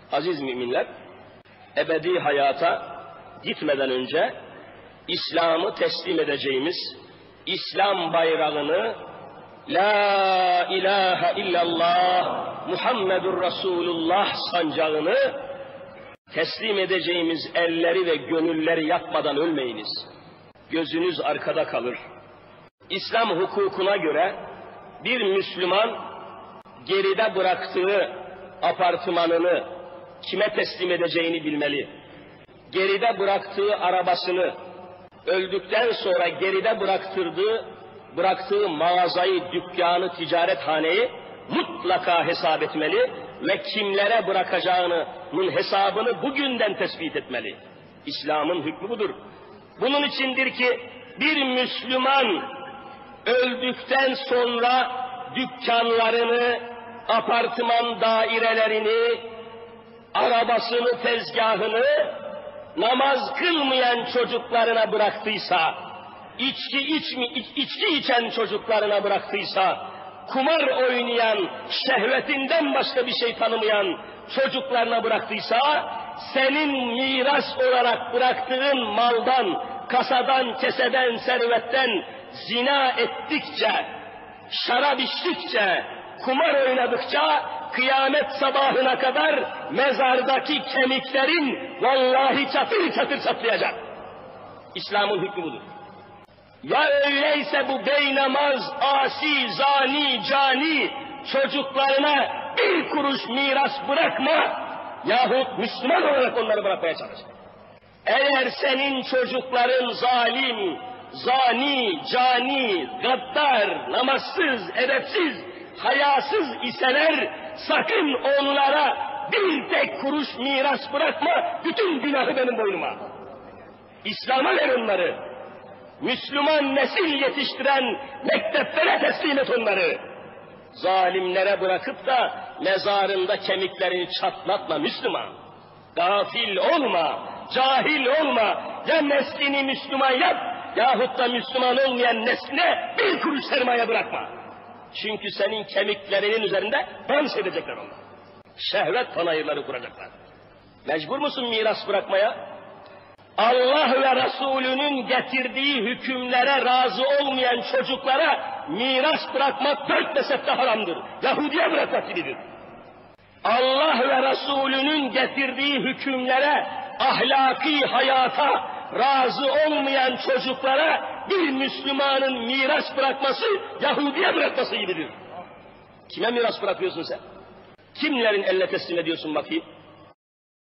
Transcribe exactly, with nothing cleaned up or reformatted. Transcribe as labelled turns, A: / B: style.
A: Aziz müminler, ebedi hayata gitmeden önce İslam'ı teslim edeceğimiz İslam bayrağını, La ilahe illallah Muhammedur Resulullah sancağını teslim edeceğimiz elleri ve gönülleri yakmadan ölmeyiniz. Gözünüz arkada kalır. İslam hukukuna göre bir Müslüman geride bıraktığı apartmanını kime teslim edeceğini bilmeli. Geride bıraktığı arabasını, öldükten sonra geride bıraktırdığı, bıraktığı mağazayı, dükkanı, ticarethaneyi mutlaka hesap etmeli ve kimlere bırakacağının hesabını bugünden tespit etmeli. İslam'ın hükmü budur. Bunun içindir ki bir Müslüman öldükten sonra dükkanlarını, apartman dairelerini, arabasını, tezgahını namaz kılmayan çocuklarına bıraktıysa, içki içmi, iç, içki içen çocuklarına bıraktıysa, kumar oynayan, şehvetinden başka bir şey tanımayan çocuklarına bıraktıysa, senin miras olarak bıraktığın maldan, kasadan, keseden, servetten zina ettikçe, şarap içtikçe, kumar oynadıkça, kıyamet sabahına kadar mezardaki kemiklerin vallahi çatır çatır çatlayacak. İslam'ın hükmü budur. Ya öyleyse bu beynamaz, asi, zani, cani çocuklarına bir kuruş miras bırakma, yahut Müslüman olarak onları bırakmaya çalış. Eğer senin çocukların zalim, zani, cani, gaddar, namazsız, edepsiz, hayasız iseler, sakın onlara bir tek kuruş miras bırakma, bütün günahı benim boynuma. İslam'a ver onları. Müslüman nesil yetiştiren mekteplere teslim et onları. Zalimlere bırakıp da mezarında kemiklerini çatlatma Müslüman. Gafil olma, cahil olma. Ya neslini Müslüman yap, yahut da Müslüman olmayan nesline bir kuruş sermaye bırakma. Çünkü senin kemiklerinin üzerinde dans edecekler onlar. Şehvet panayırları kuracaklar. Mecbur musun miras bırakmaya? Allah ve Resulünün getirdiği hükümlere razı olmayan çocuklara miras bırakmak dört mezhepte haramdır. Yahudiye bırakmak gibidir. Allah ve Resulünün getirdiği hükümlere, ahlaki hayata razı olmayan çocuklara bir Müslümanın miras bırakması Yahudiye bırakması gibidir. Kime miras bırakıyorsun sen? Kimlerin eline teslim ediyorsun bakayım?